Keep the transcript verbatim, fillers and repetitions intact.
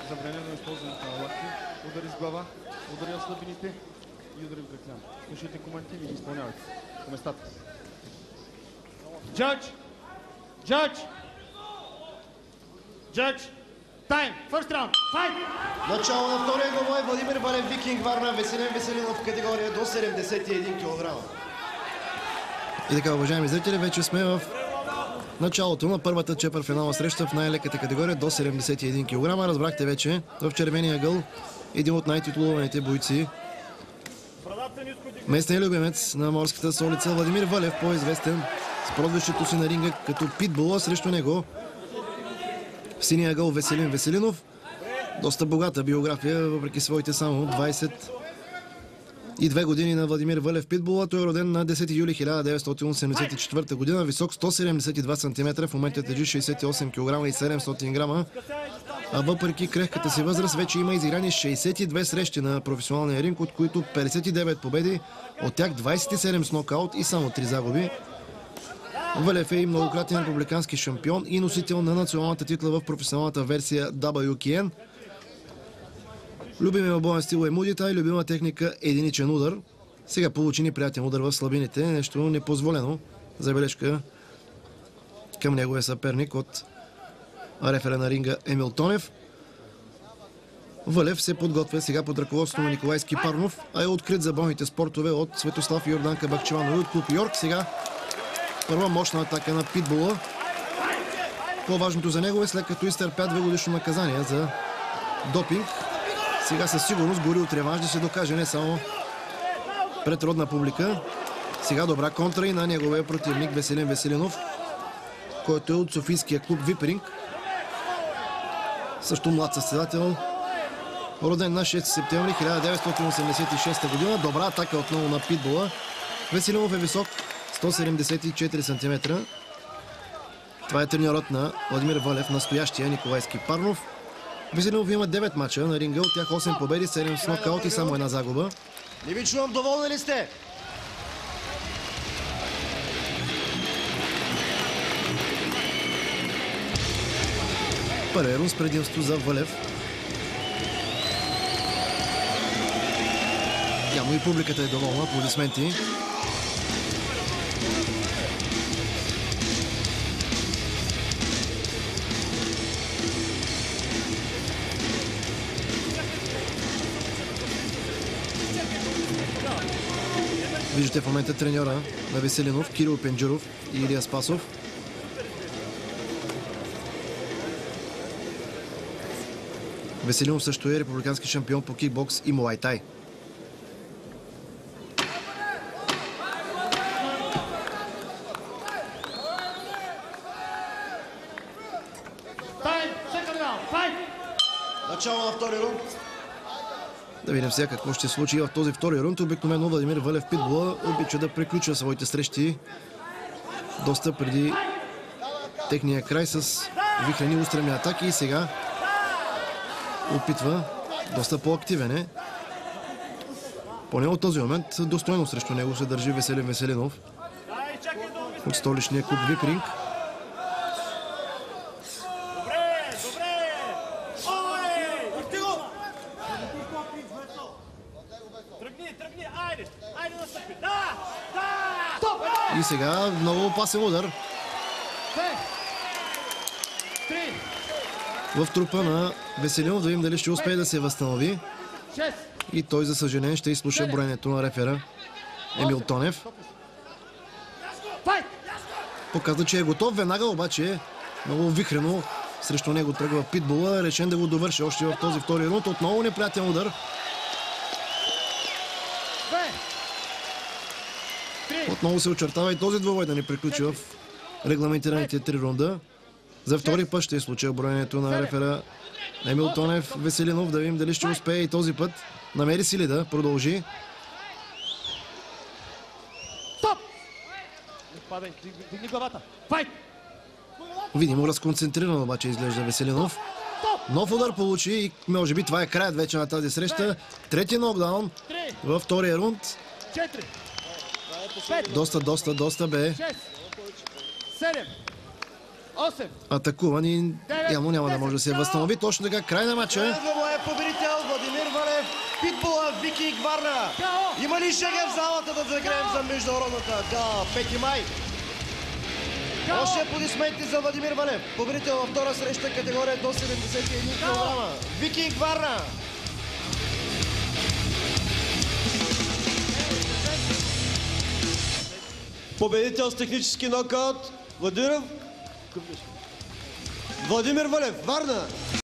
забранено използването на лакти, удари с глава, удари от слабините и удари в гръклян. Слушайте коменти и ги изпълнявайте по местата. Judge! Judge! Judge! Time! First round! Fight! Начало на втория двубой. Владимир Валев, Викинг Варна, Веселин Веселинов в категория до седемдесет и един килограма. И така, уважаеми зрители, вече сме в началото на първата четвъртфинална среща в най-леката категория до седемдесет и един килограма. Разбрахте вече в червения ъгъл един от най-титулованите бойци. Местният любимец на морската столица Владимир Валев, по-известен с прозвището си на ринга като Питбула, срещу него в синия ъгъл Веселин Веселинов. Доста богата биография, въпреки своите само двадесет и две години на Владимир Валев Питбула. Той е роден на десети юли хиляда деветстотин осемдесет и четвърта година, висок сто седемдесет и два сантиметра, в момента тежи шейсет и осем килограма и седемстотин грама. А въпреки крехката си възраст, вече има изиграни шейсет и две срещи на професионалния ринг, от които петдесет и девет победи, от тях двадесет и седем с нокаут и само три загуби. Валев е и многократен републикански шампион и носител на националната титла в професионалната версия дабъл ю кей ен. Любимия боен стил е мудита и любима техника единичен удар. Сега получи неприятен удар в слабините, нещо непозволено. Забележка към неговия съперник от рефера на ринга Емил Тонев. Валев се подготвя сега под ръководството на Николай Скипарнов, а е открит за бойните спортове от Светослав и Йорданка Бахчеванови от клуб Йорк. Сега първа мощна атака на Питбула. По-важното за него е, след като изтърпя двегодишно наказание за допинг, сега със сигурност гори от реванш да се докаже не само пред родна публика. Сега добра контра и на неговия противник Веселин Веселинов, който е от софийския клуб Випринг. Също млад състезател, роден на шести септември хиляда деветстотин осемдесет и шеста година. Добра атака отново на Питбула. Веселинов е висок сто седемдесет и четири сантиметра. Това е треньорът на Владимир Валев, настоящия Николай Скипарнов. Веселинов има девет мача на ринга, от тях осем победи, седем с нокаут и само една загуба. Не ви чувам, доволни ли сте? Първи рунд с предимство за Валев. Явно и публиката е доволна. Аплодисменти. Виждате в момента треньора на Веселинов, Кирил Пенджуров и Илия Спасов. Веселинов също е републикански шампион по кикбокс и муай тай. Начало на втори рунд. Да видим сега какво ще се случи в този втори рунд. Обикновено Владимир Валев Питбула обича да приключва своите срещи доста преди техния край с вихрени устреми атаки и сега опитва доста по-активен е. Поне от този момент достойно срещу него се държи Веселин Веселинов от столичния клуб Випринг. И сега много опасен удар в трупа на Веселинов. Да видим дали ще успее да се възстанови. И той, за съжаление, ще изслуша броенето на рефера Емил Тонев. Показва, че е готов. Веднага обаче много вихрено срещу него тръгва Питбула. Решен да го довърши още в този втори рунд. Отново неприятен удар. Отново се очертава и този двубой да не приключи в регламентираните три рунда. За втори път ще е случай броенето на рефера Емил Тонев Веселинов. Да видим дали ще успее и този път. Намери си ли да продължи? Видимо разконцентриран обаче изглежда Веселинов. Нов удар получи и може би това е краят вече на тази среща. Трети нокдаун във втория рунд. Доста, доста, доста бе осем. атакуван и явно няма да може да се възстанови. Точно така, край на матча. Двобой е победител Владимир Валев, Питбула, Викинг Варна. Има ли шега в залата да загреем за международната гала пети май? Още аплодисменти за Владимир Валев, победител във втора среща, категория до седемдесет и един килограма. Викинг Варна. Победител с технически нокаут Владимир Владимир Валев, Варна.